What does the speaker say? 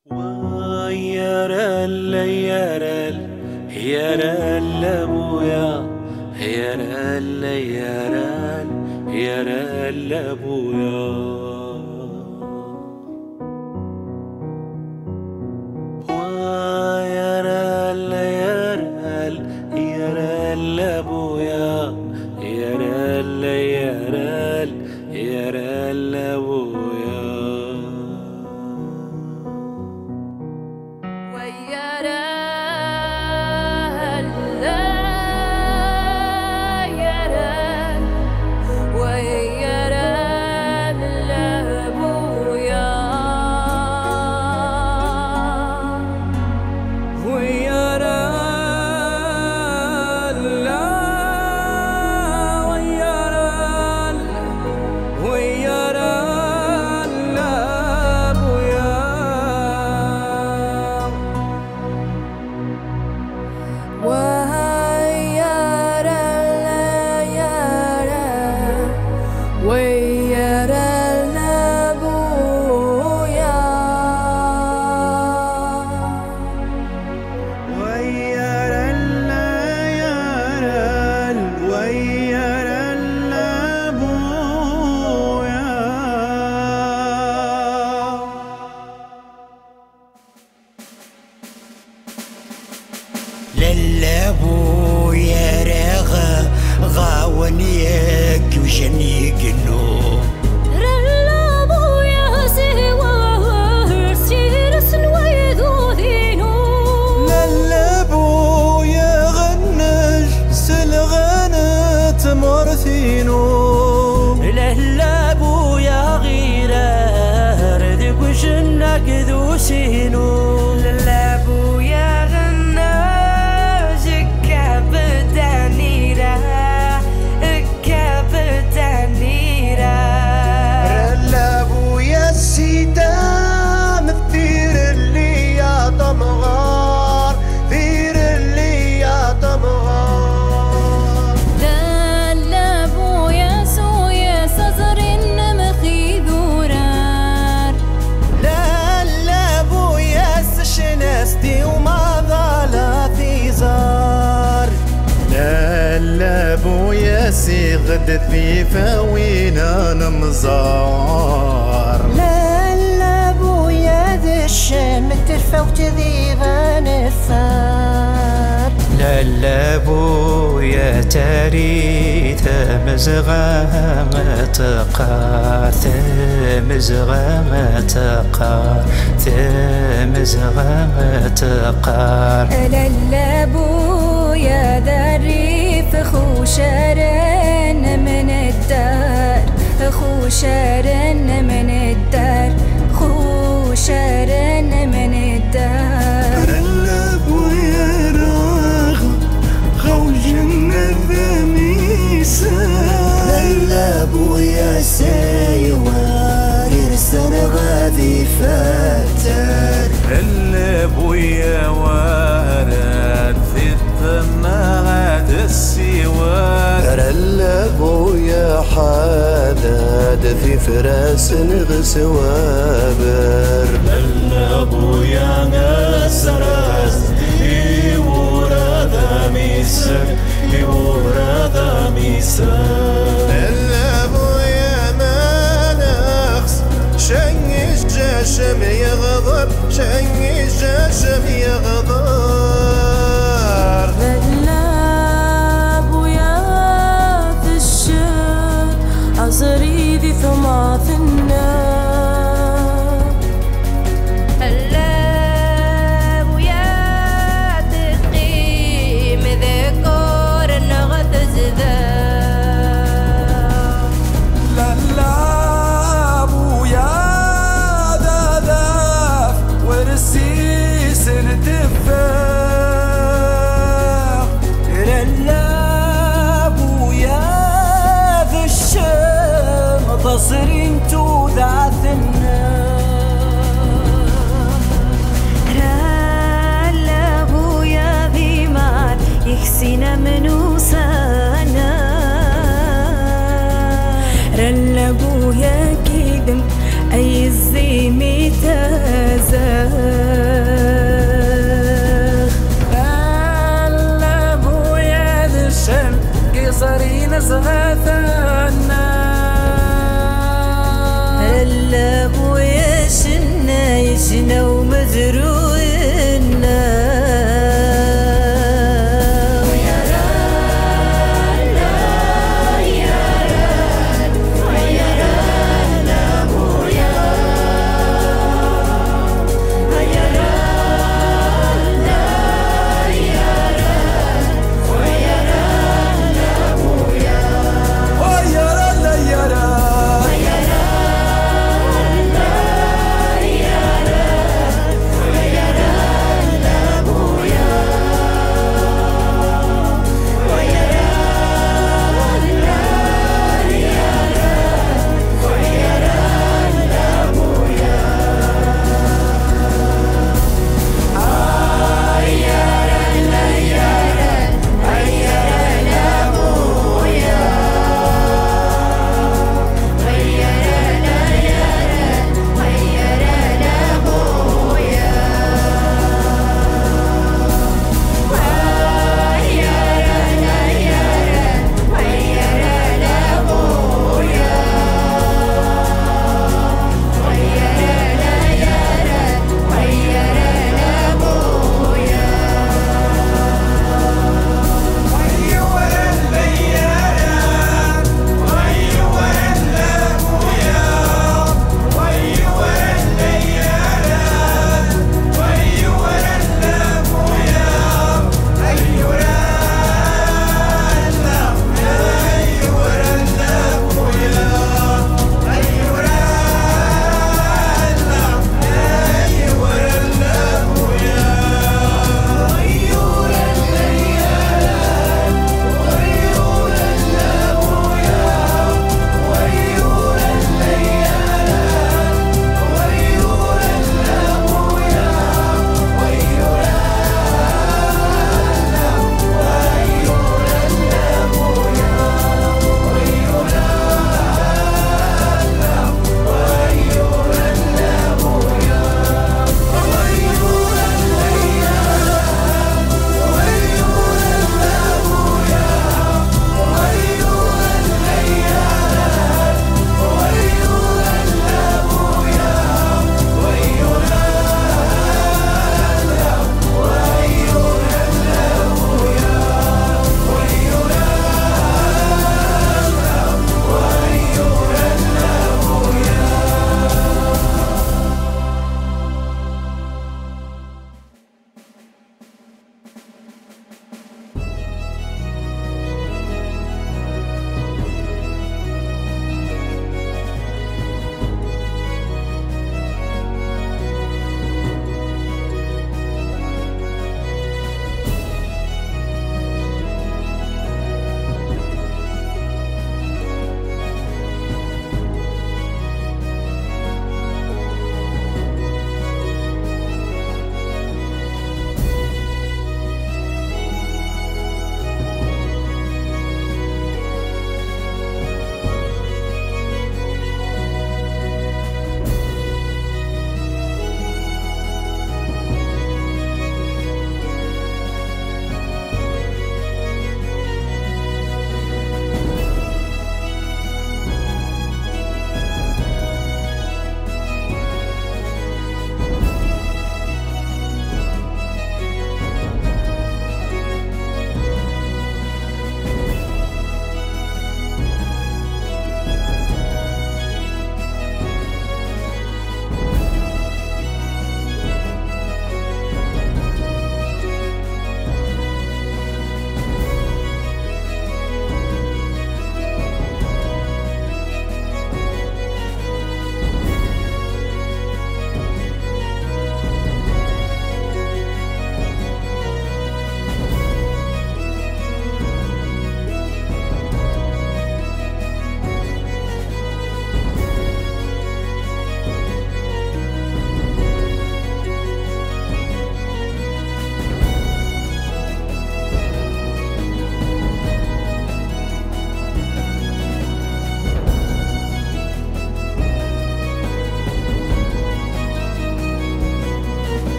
ويرل يرل يرل ابويا يرل يرل يرل ابويا ويرل يرل يرل ابويا يرل يرل يرل ابويا للابويا راغا غاونيك وجنيك النوم للابويا سوار سيرس ويذو ذينو للابويا غنج سلغانت مرثينو للابويا غيرار ذيك وجنك ذو سينو للابويا سيغد ثيفا وينا نمزار للابويا ذي الشام ترفع وتذيبا نفار للابويا تاريث مزغة تقار مزغة تقار مزغة تقار للابويا ذريف خوشرن من الدار خوشرن من الدار خوشرن من الدار للابويا راغ غوجنا ذميسا للابويا سايوار يرسل غادي فاتر للابويا وارد في الثمات السوار للابويا حداد في فراس غسوابر للابويا نسرس لورد ميسر لورد ميسر للابويا ما نقص شنج الجشم يغضب شنج الجشم يغضب للابويا في الشر عصري ذي ثماث النار للابويا تقيم ذكور نغث زذار للابويا ذاذاف ورسيس التفاح للابويا في الشام زغاثنا